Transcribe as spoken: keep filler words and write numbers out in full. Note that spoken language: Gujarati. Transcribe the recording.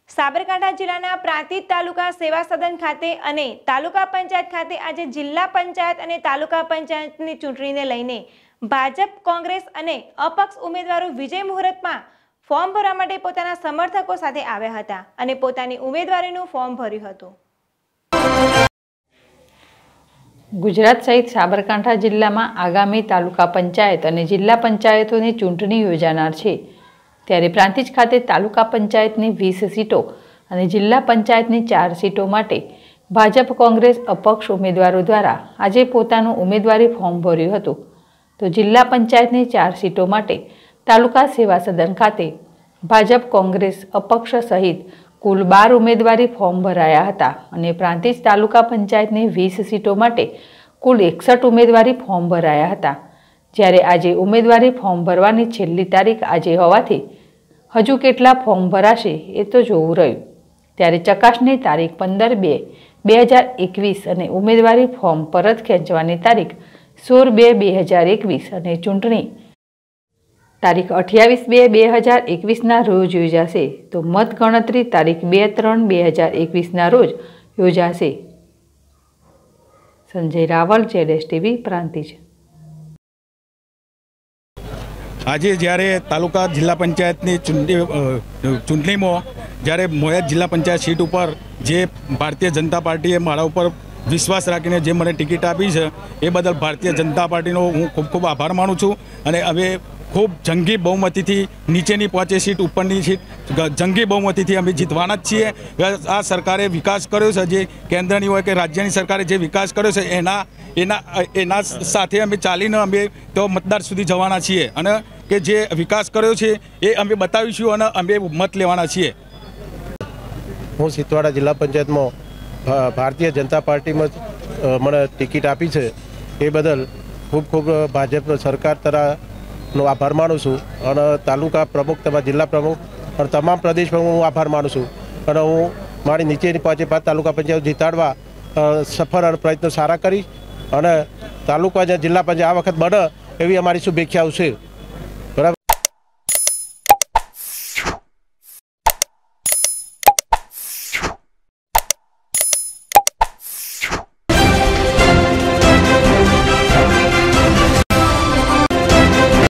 સાબરકાંઠા જિલ્લાના પ્રાંતિજ તાલુકા સેવા સદન ખાતે અને તાલુકા પંચાયત ખાતે આજે જિલ્લા પંચાયત અને તાલુકા પંચાયતની ચૂંટણીને લઈને ભાજપ, કોંગ્રેસ અને અપક્ષ ઉમેદવારો વિજય મુહૂર્તમાં ફોર્મ ભરવા માટે પોતાના સમર્થકો સાથે આવ્યા હતા અને પોતાની ઉમેદવારીનું ફોર્મ ભર્યું હતું। ગુજરાત સહિત સાબરકાંઠા જિલ્લામાં આગામી તાલુકા પંચાયત અને જિલ્લા પંચાયતોની ચૂંટણી યોજાનાર છે। ત્યારે પ્રાંતિજ ખાતે તાલુકા પંચાયતની વીસ સીટો અને જિલ્લા પંચાયતની ચાર સીટો માટે ભાજપ, કોંગ્રેસ, અપક્ષ ઉમેદવારો દ્વારા આજે પોતાનું ઉમેદવારી ફોર્મ ભર્યું હતું। તો જિલ્લા પંચાયતની ચાર સીટો માટે તાલુકા સેવા સદન ખાતે ભાજપ, કોંગ્રેસ, અપક્ષ સહિત કુલ બાર ઉમેદવારી ફોર્મ ભરાયા હતા અને પ્રાંતિજ તાલુકા પંચાયતની વીસ સીટો માટે કુલ એકસઠ ઉમેદવારી ફોર્મ ભરાયા હતા। જ્યારે આજે ઉમેદવારી ફોર્મ ભરવાની છેલ્લી તારીખ આજે હોવાથી હજુ કેટલા ફોર્મ ભરાશે એ તો જોવું રહ્યું। ત્યારે ચકાસણી તારીખ પંદર બે બે હજાર એકવીસ અને ઉમેદવારી ફોર્મ પરત ખેંચવાની તારીખ સોળ બે બે હજાર એકવીસ અને ચૂંટણી તારીખ અઠ્યાવીસ બે બે હજાર એકવીસના રોજ યોજાશે। તો મતગણતરી તારીખ બે ત્રણ બે હજાર એકવીસના રોજ યોજાશે। સંજય રાવલ, જેડેશ ટીવી, પ્રાંતિજ। આજે જ્યારે તાલુકા જિલ્લા પંચાયતની ચૂંટણીમાં જ્યારે મોયાત જિલ્લા પંચાયત સીટ ઉપર જે ભારતીય જનતા પાર્ટીએ મારા ઉપર વિશ્વાસ રાખીને જે મને ટિકિટ આપી છે એ બદલ ભારતીય જનતા પાર્ટીનો હું ખૂબ ખૂબ આભાર માનું છું। અને હવે ખૂબ જંગી બહુમતીથી નીચેની પાંચે સીટ ઉપરની સીટ જંગી બહુમતીથી અમે જીતવાના જ છીએ। આ સરકારે વિકાસ કર્યો છે, જે કેન્દ્રની હોય કે રાજ્યની સરકારે જે વિકાસ કર્યો છે એના એના એના સાથે અમે ચાલીને અમે તો મતદાર સુધી જવાના છીએ અને કે જે વિકાસ કર્યો છે એ અમે બતાવીશું અને અમે મત લેવાના છીએ। હું સિતવાડા જિલ્લા પંચાયતમાં ભારતીય જનતા પાર્ટીમાં મને ટિકિટ આપી છે એ બદલ ખૂબ ખૂબ ભાજપ સરકાર તરફનો આભાર માનું છું અને તાલુકા પ્રમુખ તેમજ જિલ્લા પ્રમુખ અને તમામ પ્રદેશ પ્રમુખ હું આભાર માનું છું અને હું મારી નીચેની પાંચે પાંચ તાલુકા પંચાયત જીતાડવા સફળ અને પ્રયત્નો સારા કરીશ અને તાલુકા જિલ્લા પંચાયત આ વખત બને એવી અમારી શુભેચ્છાઓ છે।